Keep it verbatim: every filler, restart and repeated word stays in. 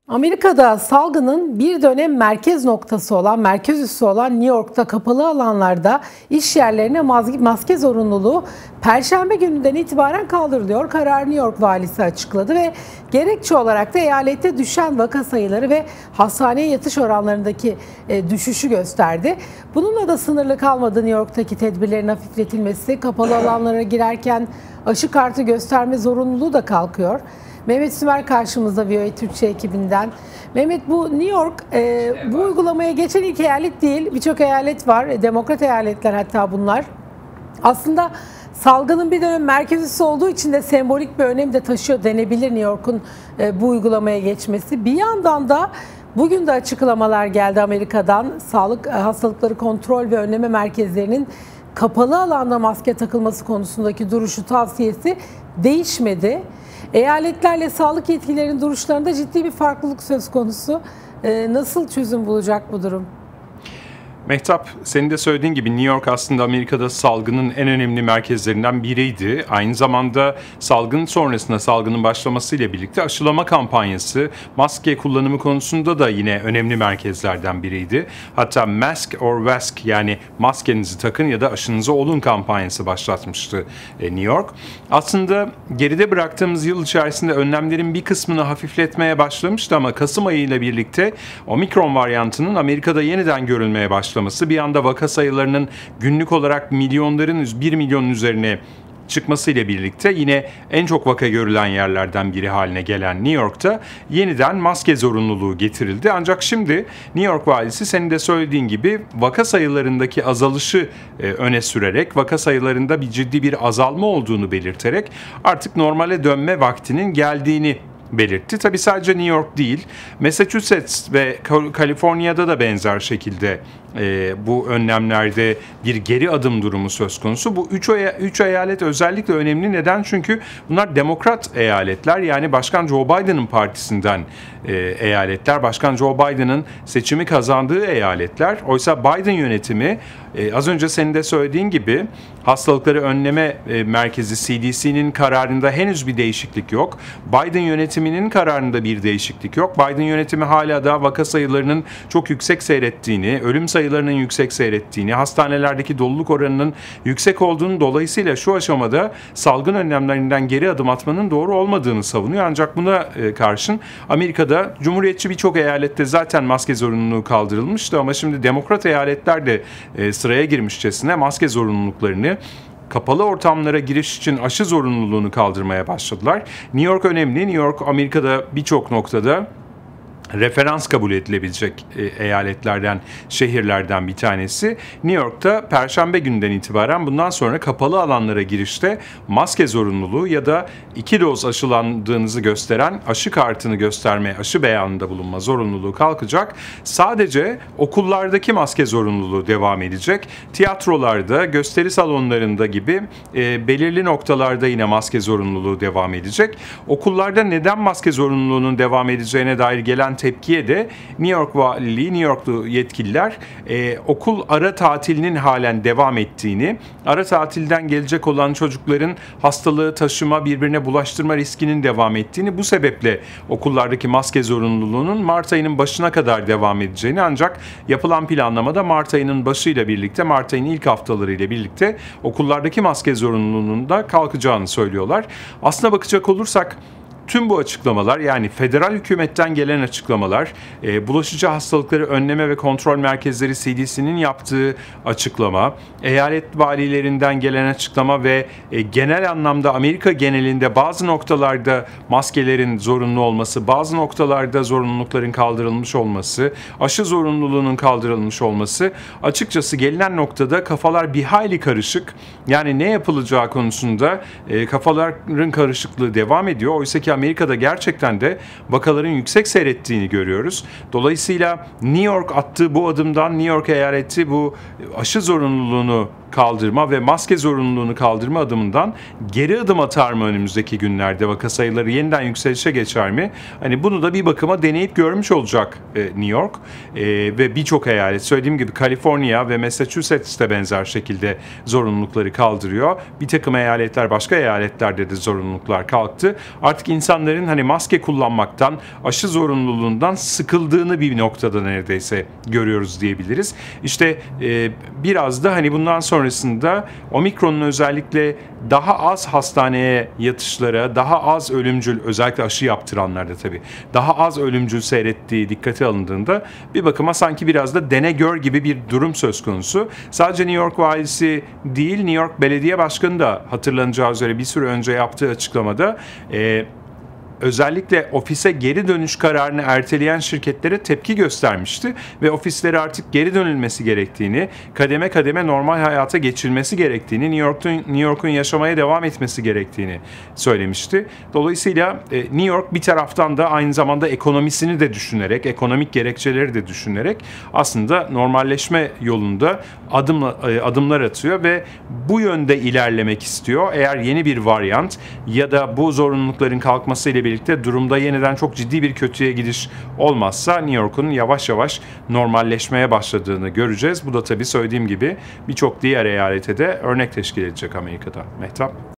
Amerika'da salgının bir dönem merkez noktası olan, merkez üssü olan New York'ta kapalı alanlarda iş yerlerine maske zorunluluğu Perşembe gününden itibaren kaldırılıyor. Kararı New York valisi açıkladı ve gerekçe olarak da eyalette düşen vaka sayıları ve hastaneye yatış oranlarındaki düşüşü gösterdi. Bununla da sınırlı kalmadı New York'taki tedbirlerin hafifletilmesi, kapalı alanlara girerken aşı kartı gösterme zorunluluğu da kalkıyor. Mehmet Sümer karşımızda V O A Türkçe ekibinden. Mehmet, bu New York e, bu uygulamaya geçen ilk eyalet değil. Birçok eyalet var. E, demokrat eyaletler hatta bunlar. Aslında salgının bir dönem merkez üssü olduğu için de sembolik bir önem de taşıyor denebilir New York'un e, bu uygulamaya geçmesi. Bir yandan da bugün de açıklamalar geldi Amerika'dan. Sağlık e, hastalıkları kontrol ve önleme merkezlerinin kapalı alanda maske takılması konusundaki duruşu, tavsiyesi değişmedi. Eyaletlerle sağlık yetkililerinin duruşlarında ciddi bir farklılık söz konusu. Ee, nasıl çözüm bulacak bu durum? Mehtap, senin de söylediğin gibi New York aslında Amerika'da salgının en önemli merkezlerinden biriydi. Aynı zamanda salgın sonrasında, salgının başlamasıyla birlikte aşılama kampanyası, maske kullanımı konusunda da yine önemli merkezlerden biriydi. Hatta Mask or Vask, yani maskenizi takın ya da aşınızı olun kampanyası başlatmıştı New York. Aslında geride bıraktığımız yıl içerisinde önlemlerin bir kısmını hafifletmeye başlamıştı ama Kasım ayıyla birlikte Omikron varyantının Amerika'da yeniden görülmeye başlamıştı. Bir anda vaka sayılarının günlük olarak milyonların, bir milyonun üzerine çıkmasıyla birlikte yine en çok vaka görülen yerlerden biri haline gelen New York'ta yeniden maske zorunluluğu getirildi. Ancak şimdi New York valisi senin de söylediğin gibi vaka sayılarındaki azalışı e, öne sürerek, vaka sayılarında bir ciddi bir azalma olduğunu belirterek artık normale dönme vaktinin geldiğini belirtti. Tabii sadece New York değil, Massachusetts ve Kaliforniya'da da benzer şekilde e, bu önlemlerde bir geri adım durumu söz konusu. Bu üç, üç eyalet özellikle önemli. Neden? Çünkü bunlar demokrat eyaletler, yani Başkan Joe Biden'ın partisinden e, eyaletler. Başkan Joe Biden'ın seçimi kazandığı eyaletler. Oysa Biden yönetimi e, az önce senin de söylediğin gibi hastalıkları önleme e, merkezi C D C'nin kararında henüz bir değişiklik yok. Biden yönetiminin kararında bir değişiklik yok. Biden yönetimi hala da vaka sayılarının çok yüksek seyrettiğini, ölüm sayılarının yüksek seyrettiğini, hastanelerdeki doluluk oranının yüksek olduğunu, dolayısıyla şu aşamada salgın önlemlerinden geri adım atmanın doğru olmadığını savunuyor. Ancak buna karşın Amerika'da Cumhuriyetçi birçok eyalette zaten maske zorunluluğu kaldırılmıştı ama şimdi demokrat eyaletler de sıraya girmişçesine maske zorunluluklarını, kapalı ortamlara giriş için aşı zorunluluğunu kaldırmaya başladılar. New York önemli. New York Amerika'da birçok noktada referans kabul edilebilecek eyaletlerden, şehirlerden bir tanesi. New York'ta Perşembe günden itibaren bundan sonra kapalı alanlara girişte maske zorunluluğu ya da iki doz aşılandığınızı gösteren aşı kartını gösterme, aşı beyanında bulunma zorunluluğu kalkacak. Sadece okullardaki maske zorunluluğu devam edecek. Tiyatrolarda, gösteri salonlarında gibi e, belirli noktalarda yine maske zorunluluğu devam edecek. Okullarda neden maske zorunluluğunun devam edeceğine dair gelen tepkiye de New York Valiliği, New Yorklu yetkililer e, okul ara tatilinin halen devam ettiğini, ara tatilden gelecek olan çocukların hastalığı taşıma, birbirine bulaştırma riskinin devam ettiğini, bu sebeple okullardaki maske zorunluluğunun Mart ayının başına kadar devam edeceğini, ancak yapılan planlamada Mart ayının başıyla birlikte, Mart ayının ilk haftalarıyla birlikte okullardaki maske zorunluluğunun da kalkacağını söylüyorlar. Aslına bakacak olursak tüm bu açıklamalar, yani federal hükümetten gelen açıklamalar, e, bulaşıcı hastalıkları önleme ve kontrol merkezleri C D C'nin yaptığı açıklama, eyalet valilerinden gelen açıklama ve e, genel anlamda Amerika genelinde bazı noktalarda maskelerin zorunlu olması, bazı noktalarda zorunlulukların kaldırılmış olması, aşı zorunluluğunun kaldırılmış olması, açıkçası gelinen noktada kafalar bir hayli karışık. Yani ne yapılacağı konusunda e, kafaların karışıklığı devam ediyor. Oysa ki Amerika'da gerçekten de vakaların yüksek seyrettiğini görüyoruz. Dolayısıyla New York attığı bu adımdan, New York eyaleti bu aşı zorunluluğunu kaldırma ve maske zorunluluğunu kaldırma adımından geri adım atar mı önümüzdeki günlerde? Vaka sayıları yeniden yükselişe geçer mi? Hani bunu da bir bakıma deneyip görmüş olacak e, New York e, ve birçok eyalet. Söylediğim gibi Kaliforniya ve Massachusetts de benzer şekilde zorunlulukları kaldırıyor. Bir takım eyaletler, başka eyaletlerde de zorunluluklar kalktı. Artık insanların hani maske kullanmaktan, aşı zorunluluğundan sıkıldığını bir noktada neredeyse görüyoruz diyebiliriz. İşte e, biraz da hani bundan sonrasında omikronun özellikle daha az hastaneye yatışlara, daha az ölümcül, özellikle aşı yaptıranlarda tabii, daha az ölümcül seyrettiği dikkate alındığında bir bakıma sanki biraz da dene gör gibi bir durum söz konusu. Sadece New York valisi değil, New York Belediye Başkanı da hatırlanacağı üzere bir süre önce yaptığı açıklamada e, özellikle ofise geri dönüş kararını erteleyen şirketlere tepki göstermişti ve ofislere artık geri dönülmesi gerektiğini, kademe kademe normal hayata geçilmesi gerektiğini, New York'un New York'un yaşamaya devam etmesi gerektiğini söylemişti. Dolayısıyla e, New York bir taraftan da aynı zamanda ekonomisini de düşünerek, ekonomik gerekçeleri de düşünerek aslında normalleşme yolunda adım e, adımlar atıyor ve bu yönde ilerlemek istiyor. Eğer yeni bir varyant ya da bu zorunlulukların kalkmasıyla birlikte durumda yeniden çok ciddi bir kötüye gidiş olmazsa New York'un yavaş yavaş normalleşmeye başladığını göreceğiz. Bu da tabii söylediğim gibi birçok diğer eyalete de örnek teşkil edecek Amerika'da. Mehtap.